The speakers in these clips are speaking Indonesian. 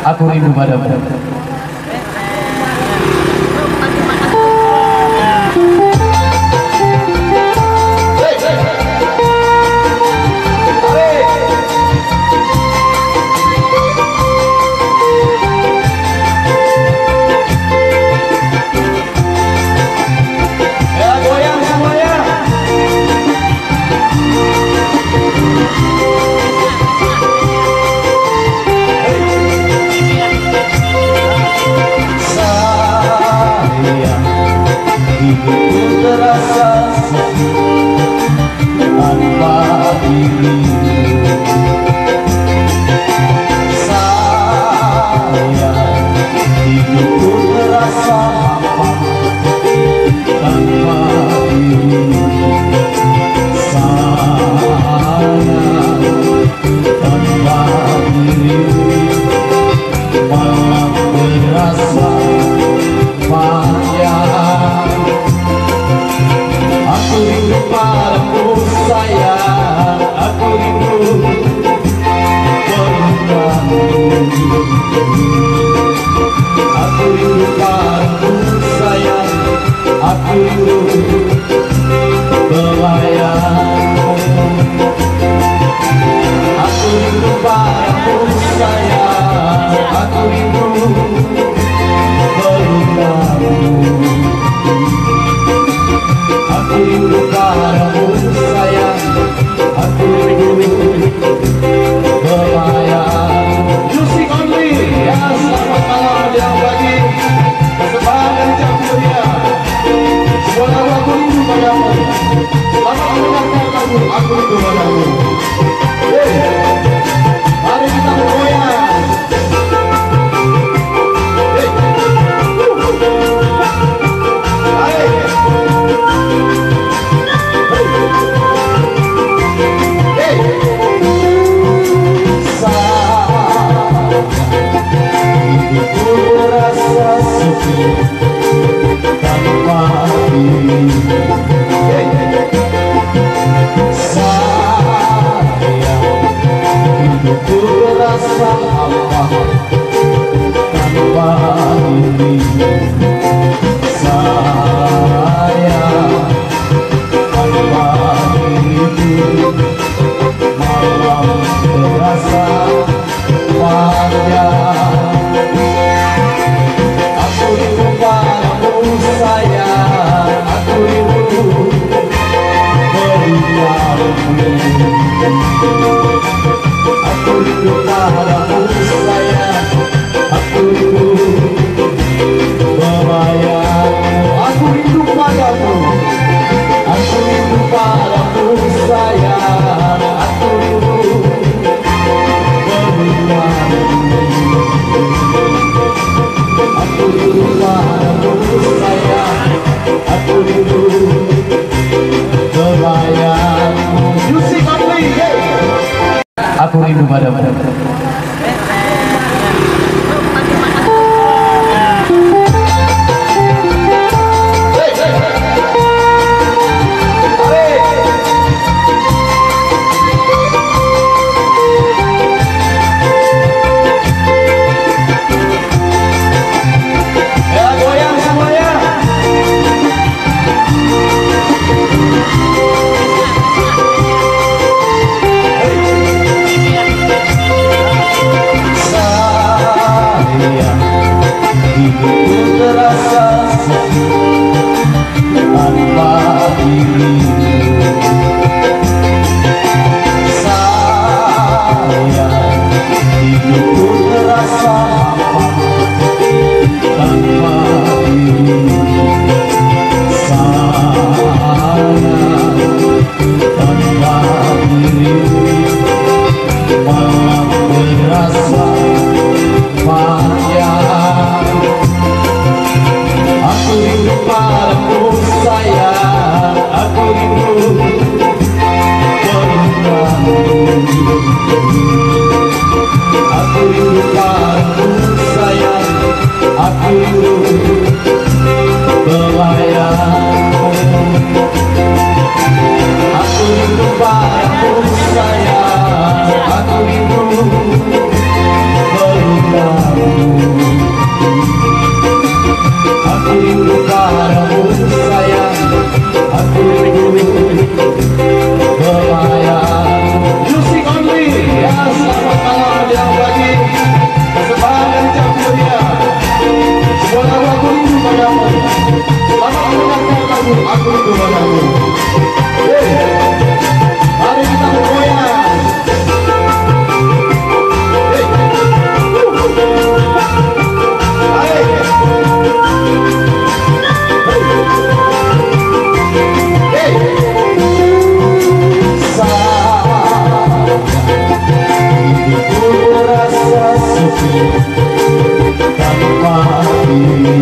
Aku rindu padamu. Hidupku terasa sepi tanpa dirimu. Sayang, hidupku terasa hampa tanpa dirimu. Sayang, tanpa dirimu malam terasa panjang. Aku rindu padamu sayang, aku rindu padamu. Aku rindu padamu sayang, aku rindu pelayanmu. Aku rindu padamu sayang, aku rindu padamu. Aku rindu padamu sayang, aku rindu pelayanmu. Music only, ya selamat malam yang bagi kesempatan jam mulia. Semua lagu aku rindu padamu. Selamat mendengarkan lagu aku rindu padamu. Mari kita bergoyang. Hidupku terasa sepi tanpa dirimu. Sayang, hidupku terasa hampa tanpa dirimu. Sayang, tanpa dirimu malam terasa panjang. Aku rindu padamu sayang, aku rindu padamu. Aku rindu padamu sayang, aku rindu pelayanmu. Aku rindu padamu, aku rindu padamu sayang, aku rindu padamu. Aku rindu padamu sayang, aku rindu pelayanmu. Music only, yeah. Aku rindu padamu. Hidupku terasa sepi tanpa dirimu. Sayang, hidupku terasa hampa tanpa dirimu. Sayang, tanpa dirimu malam terasa panjang. Aku rindu padamu sayang, aku rindu padamu. Aku rindu padamu sayang, aku rindu pelayanmu. Aku rindu padamu sayang, aku rindu padamu. tanpa diri.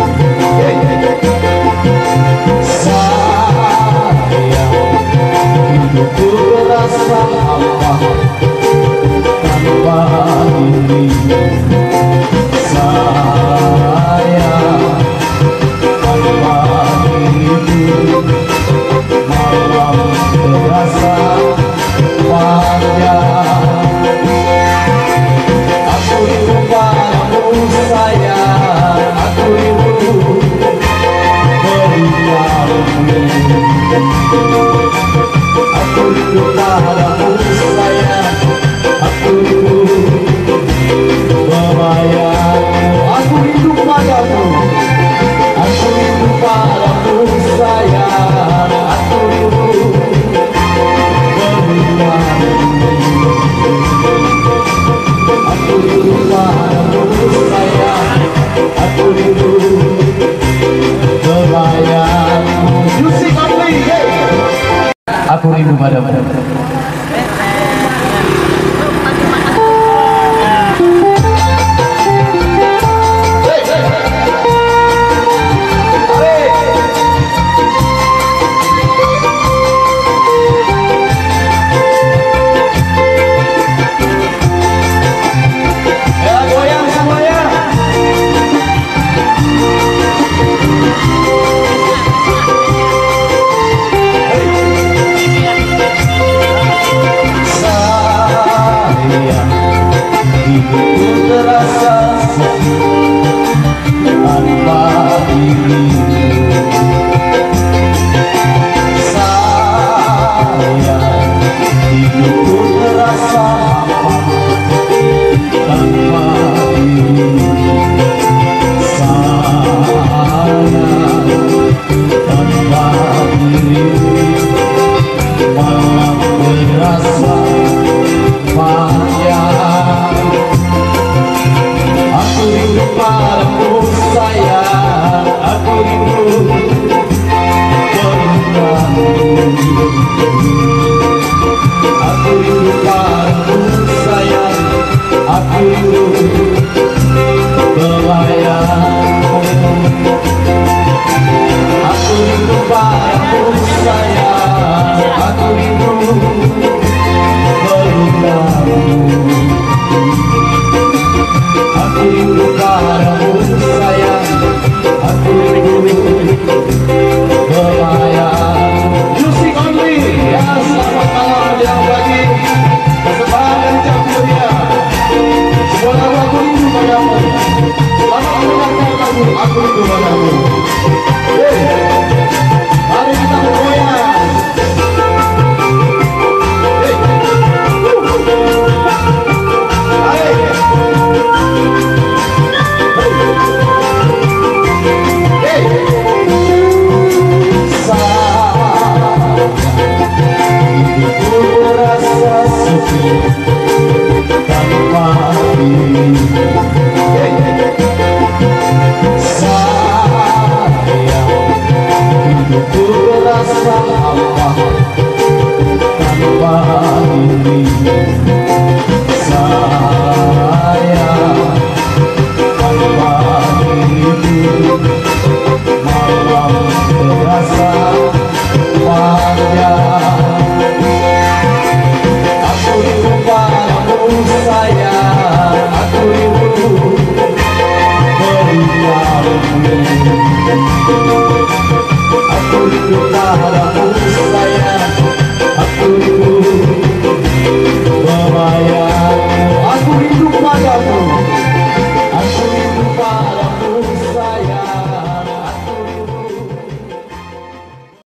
Sayang, hidupku terasa hampa tanpa diri. Sayang, tanpa diriku malam terasa panjang. Aku rindu padamu sayang, aku rindu berikanmu. Aku rindu padamu sayang, aku rindu membayangmu. Aku rindu padamu, aku rindu padamu sayang, aku rindu berikanmu. Aku rindu padamu sayang, aku rindu membayangmu. Musik only, aku rindu padamu. Hidupku terasa sepi tanpa dirimu. Sayang, hidupku terasa hampa tanpa dirimu. Sayang, tanpa dirimu malam terasa panjang. Aku rindu padamu sayang, aku rindu berikanmu. Aku rindu padamu sayang, aku rindu membayangmu. Aku rindu padamu sayang, aku rindu berikanmu. Aku rindu padamu